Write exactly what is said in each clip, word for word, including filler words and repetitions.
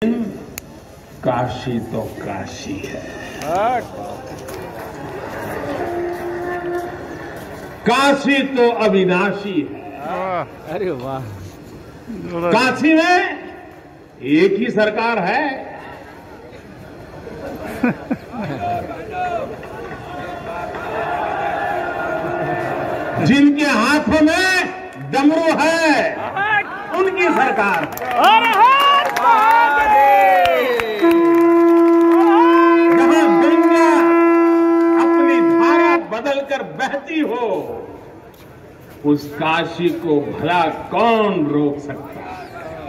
काशी तो काशी है, काशी तो अविनाशी है। अरे वाह, काशी में एक ही सरकार है। जिनके हाथों में डमरू है उनकी सरकार है। जहां गंगा अपनी धारा बदलकर बहती हो, उस काशी को भला कौन रोक सकता है।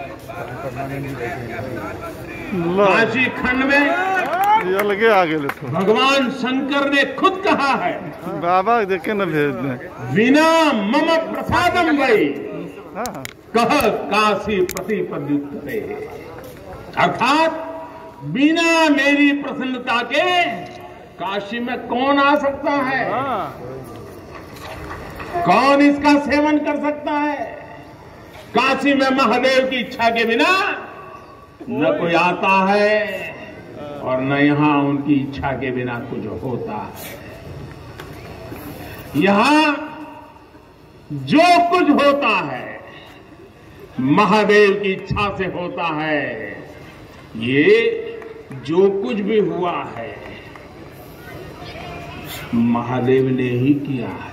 काशी खंड में लगे आगे ले तो भगवान शंकर ने खुद कहा है, बाबा देखे न भेज दें, बिना मम प्रसादम वही कह काशी प्रतिपद्युक्ते, अर्थात बिना मेरी प्रसन्नता के काशी में कौन आ सकता है, कौन इसका सेवन कर सकता है। काशी में महादेव की इच्छा के बिना न कोई आता है और न यहां उनकी इच्छा के बिना कुछ होता है। यहां जो कुछ होता है महादेव की इच्छा से होता है। ये जो कुछ भी हुआ है महादेव ने ही किया है।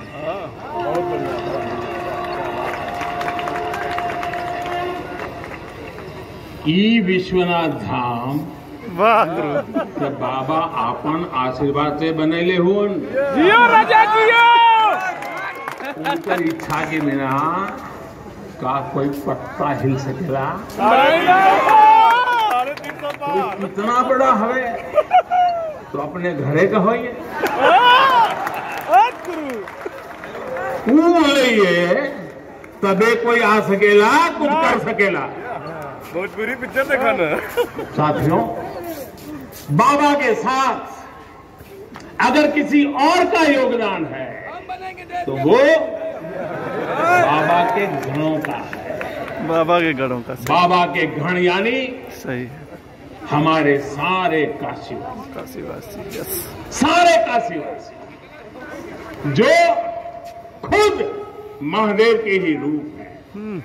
ई विश्वनाथ धाम वाह गुरु, तो बाबा आपन आशीर्वाद से बनेले हो, जियो राजा जियो। उनकर इच्छा के बिना का कोई पत्ता हिल सकेला। कितना बड़ा हवे तो अपने घरे का होइए, तबे कोई आ सकेला, कुछ कर सकेला। भोजपुरी पिक्चर देखा ना साथियों, बाबा के साथ अगर किसी और का योगदान है तो वो बाबा के गणों का है। बाबा के गणों का, बाबा के गण यानी सही हमारे सारे काशीवासी, काशीवासी, यस, सारे काशीवासी जो खुद महादेव के ही रूप है।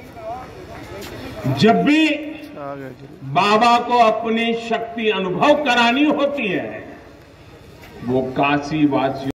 जब भी बाबा को अपनी शक्ति अनुभव करानी होती है, वो काशीवासियों